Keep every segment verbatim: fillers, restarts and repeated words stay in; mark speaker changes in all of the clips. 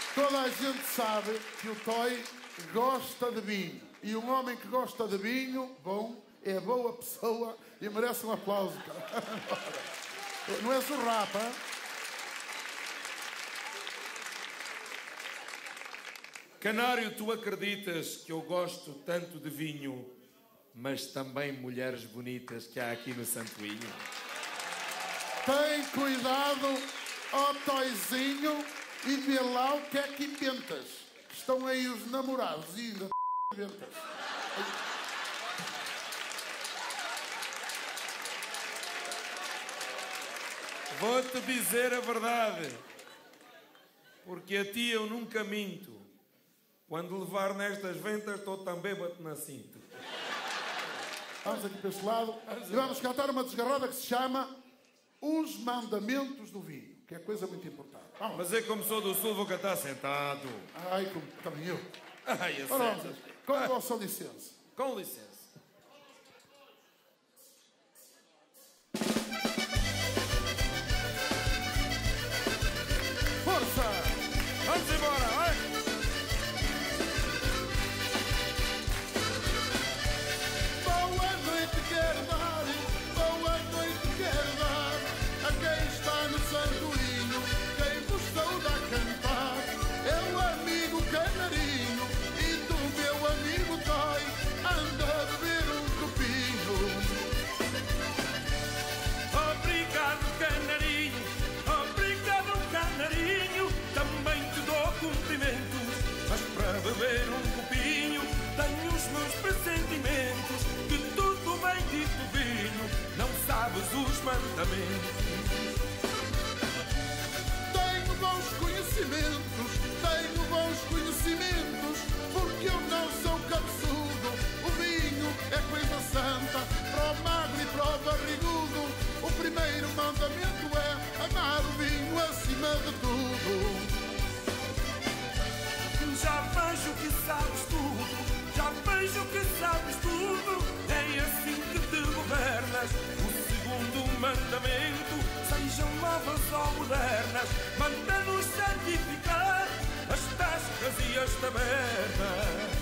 Speaker 1: Toda a gente sabe que o Toy gosta de vinho. E um homem que gosta de vinho, bom, é boa pessoa e merece um aplauso, cara. Não és o rapa, hein?
Speaker 2: Canário, tu acreditas que eu gosto tanto de vinho, mas também mulheres bonitas que há aqui no Santoinho?
Speaker 1: Tem cuidado, ó Toizinho, e vê lá o que é que inventas. Estão aí os namorados e ainda inventas.
Speaker 2: Vou-te dizer a verdade, porque a ti eu nunca minto. Quando levar nestas ventas, estou também bate na cinta.
Speaker 1: Vamos aqui para este lado e vamos cantar uma desgarrada que se chama Os Mandamentos do Vinho, que é coisa muito importante. Vamos.
Speaker 2: Mas é como sou do Sul, vou cantar sentado.
Speaker 1: Ai, como também eu.
Speaker 2: Ai, a
Speaker 1: Ora,
Speaker 2: sério.
Speaker 1: com a vossa licença.
Speaker 2: Com licença.
Speaker 1: Força!
Speaker 2: Vamos embora, vai!
Speaker 1: Boa noite, quero dar, boa noite, quero dar a quem está no Santoinho, quem vos saúda a cantar. É o amigo Canarinho e do meu amigo Toy, anda a beber um copinho.
Speaker 2: Obrigado, Canarinho, obrigado, Canarinho, também te dou cumprimentos, mas para beber um copinho tenho os meus pressentimentos, que tudo bem dito vinho, não sabes os mandamentos.
Speaker 1: Tenho bons conhecimentos, tenho bons conhecimentos, porque eu não sou cabeçudo. O vinho é coisa santa, para o magro e para o barrigudo. O primeiro mandamento é amar o vinho acima de tudo.
Speaker 2: Já vejo que sabes tudo, já vejo que sabes tudo, é assim que te governas. O segundo mandamento, sejam novas ou modernas, manda-nos santificar as tascas e as tabernas.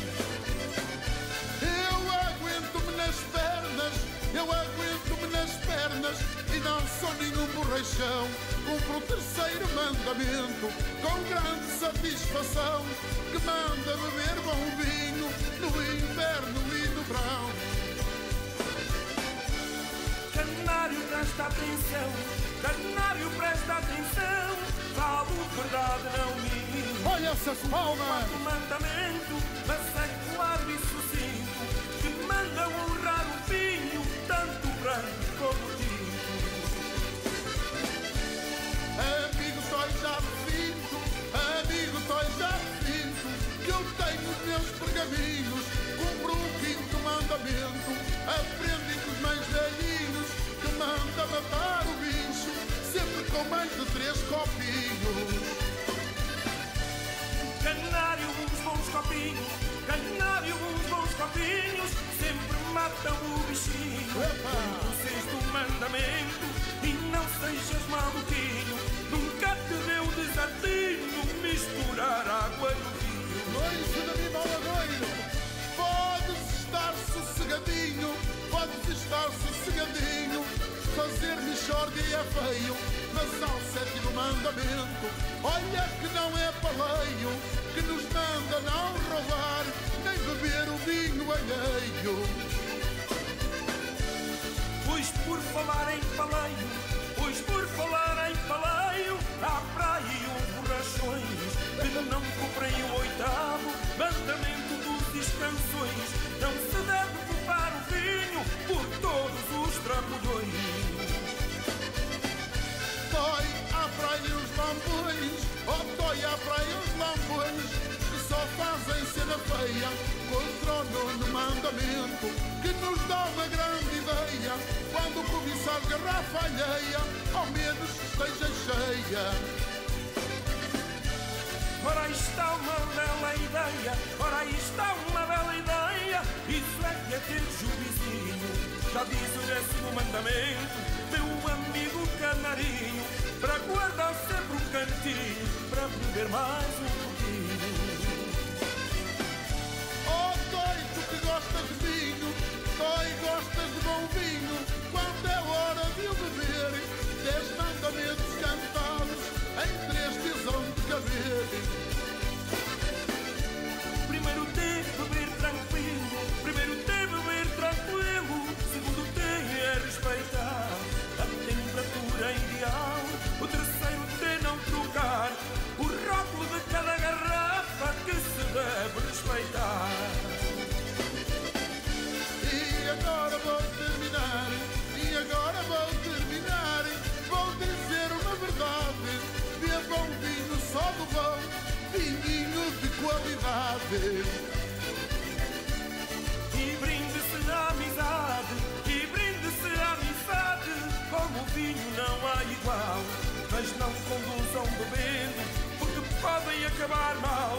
Speaker 1: Eu aguento-me nas pernas, eu aguento-me nas pernas e não sou nenhum borrachão. Cumpro o terceiro mandamento com grande satisfação, que manda beber bom vinho no inverno e no verão.
Speaker 2: Canário, presta atenção, Canário, presta atenção, falo verdade, não minto.
Speaker 1: Olha essas palmas!
Speaker 2: Quarto mandamento, mas é claro e sucinto, que manda honrar o vinho, tanto branco como tinto.
Speaker 1: Amigo Toy já finto, amigo Toy já finto, que eu tenho os meus pergaminhos, cumpro o quinto mandamento, aprendem com os mais velhinhos, que manda matar o bicho, sempre com mais de três copinhos.
Speaker 2: Canário, uns bons copinhos, Canário, uns bons copinhos, sempre matam o bichinho.
Speaker 1: Epa!
Speaker 2: O sexto mandamento, e não sejas maluquinho, nunca te deu desatino misturar água no vinho.
Speaker 1: Longe de mim, maladoiro, podes estar sossegadinho, podes estar sossegadinho, fazer mixórdia é feio, mas ao sétimo mandamento, olha que não é paleio, que nos manda não roubar, nem beber o vinho alheio.
Speaker 2: Pois por falar em paleio, pois por falar em paleio, há praia e uns borrachões que não cumprem o oitavo mandamento dos descansões. Não se deve culpar o vinho por todos os trambolhões.
Speaker 1: Toy à praia os lambões, oh Toy à praia os lambões, que só fazem cena feia contra o nono mandamento, que nos dá uma grande ideia, quando cobiçar garrafa alheia, ao menos que esteja cheia.
Speaker 2: Ora aí está uma bela ideia, ora aí está uma bela ideia, isso é que é ter juizinho. Já diz o décimo mandamento, meu amigo Canarinho, para guardar sempre um cantinho, para beber mais um pouquinho.
Speaker 1: viver.
Speaker 2: E brinde-se a amizade, e brinde-se a amizade, como o vinho não há igual. Mas não conduzam bebendo, porque podem acabar mal.